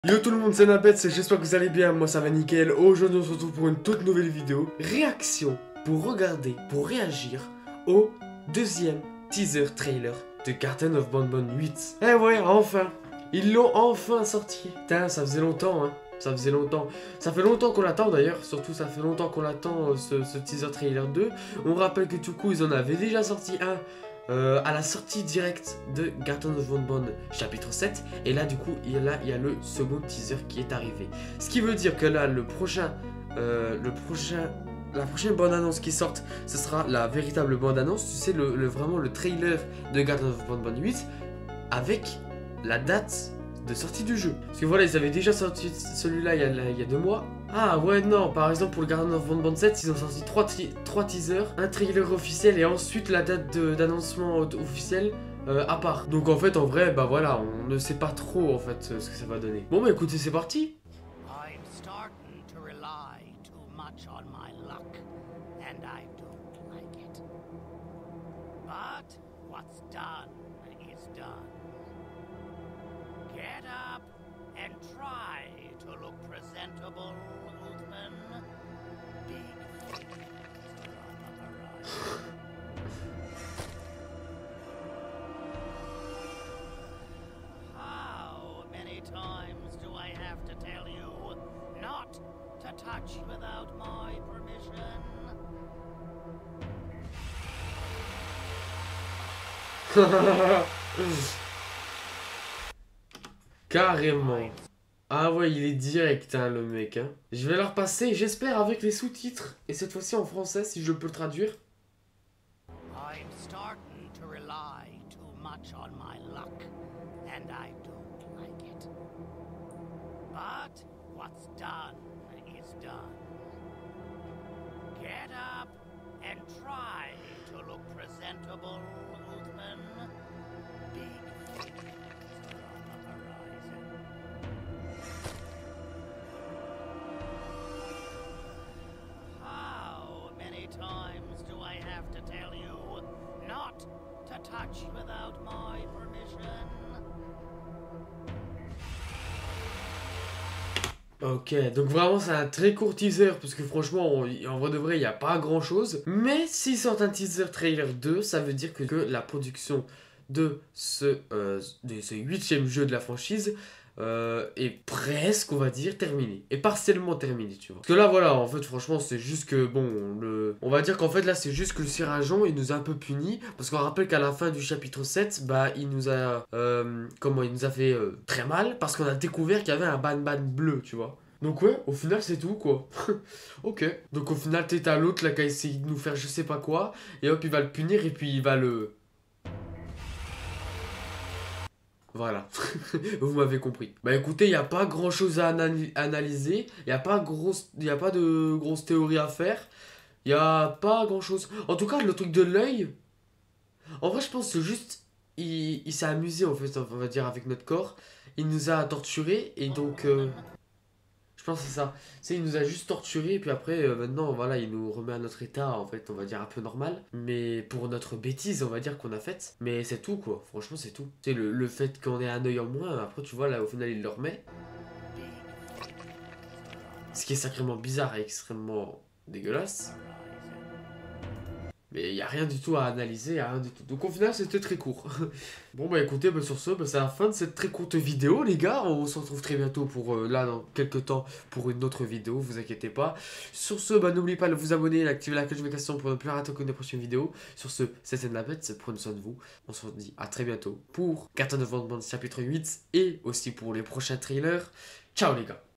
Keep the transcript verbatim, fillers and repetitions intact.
Yo tout le monde, c'est Napet, j'espère que vous allez bien, moi ça va nickel. Aujourd'hui on se retrouve pour une toute nouvelle vidéo. Réaction pour regarder, pour réagir au deuxième teaser trailer de Garten of Banban huit. Eh ouais, enfin, ils l'ont enfin sorti. Putain, ça faisait longtemps hein, ça faisait longtemps. Ça fait longtemps qu'on l'attend d'ailleurs, surtout ça fait longtemps qu'on attend ce, ce teaser trailer deux. On rappelle que du coup ils en avaient déjà sorti un. Euh, à la sortie directe de Garten of Banban chapitre sept, et là du coup il y a, là, il y a le second teaser qui est arrivé, ce qui veut dire que là le prochain euh, le prochain la prochaine bande annonce qui sort, ce sera la véritable bande annonce, tu sais, le, le vraiment le trailer de Garten of Banban huit avec la date de sortie du jeu. Parce que voilà, ils avaient déjà sorti celui-là il, il y a deux mois. Ah ouais, non, par exemple pour le Garten of Banban sept, ils ont sorti trois teasers, un trailer officiel et ensuite la date d'annoncement officielle euh, à part. Donc en fait, en vrai, bah voilà, on ne sait pas trop en fait ce que ça va donner. Bon bah écoutez, c'est parti. I'm starting to rely too much on my luck and I don't like it. But what's done is done. Get up and try to look presentable, Oldman. Big things are on the horizon. How many times do I have to tell you not to touch without my permission? Carrément. Ah ouais, il est direct, hein, le mec. Hein. Je vais leur passer, j'espère, avec les sous-titres. Et cette fois-ci en français, si je peux le traduire. I'm starting to rely too much on my luck, and I don't like it. But what's done is done. Get up and try to look presentable, Oldman. Big things. Times do I have to tell you not to touch without my permission? Ok, donc vraiment c'est un très court teaser parce que franchement on, en vrai de vrai il n'y a pas grand chose. Mais s'ils sortent un teaser trailer deux, ça veut dire que, que la production de ce, euh, de ce huitième jeu de la franchise Euh, est presque, on va dire, terminé. Et partiellement terminé, tu vois. Parce que là, voilà, en fait, franchement, c'est juste que, bon, le... on va dire qu'en fait, là, c'est juste que le Sirageon, il nous a un peu puni. Parce qu'on rappelle qu'à la fin du chapitre sept, bah, il nous a... Euh, comment, il nous a fait euh, très mal. Parce qu'on a découvert qu'il y avait un ban-ban bleu, tu vois. Donc ouais, au final, c'est tout, quoi. Ok. Donc au final, t'as l'autre, là, qui a essayé de nous faire je sais pas quoi. Et hop, il va le punir, et puis il va le... Voilà, vous m'avez compris. Bah écoutez, il n'y a pas grand chose à anal analyser, il n'y a, pas grosse... y a pas de grosses théories à faire, il n'y a pas grand chose. En tout cas, le truc de l'œil, en vrai je pense que juste, il, il s'est amusé en fait, on va dire, avec notre corps. Il nous a torturés et donc... Euh... Je pense que c'est ça. C'est il nous a juste torturé et puis après euh, maintenant voilà, il nous remet à notre état en fait, on va dire un peu normal, mais pour notre bêtise, on va dire qu'on a faite, mais c'est tout quoi. Franchement, c'est tout. C'est le, le fait qu'on ait un œil en moins, après tu vois là au final il le remet. Ce qui est sacrément bizarre et extrêmement dégueulasse. Mais il n'y a rien du tout à analyser, y a rien du tout. Donc au final, c'était très court. Bon bah écoutez, bah, sur ce, bah, c'est la fin de cette très courte vidéo, les gars. On se retrouve très bientôt pour, euh, là, dans quelques temps, pour une autre vidéo, vous inquiétez pas. Sur ce, bah n'oubliez pas de vous abonner et d'activer la cloche de notification pour ne plus rater aucune des prochaines vidéos. Sur ce, c'était Napet, prenez soin de vous. On se dit à très bientôt pour Garten of Banban chapitre huit et aussi pour les prochains trailers. Ciao les gars.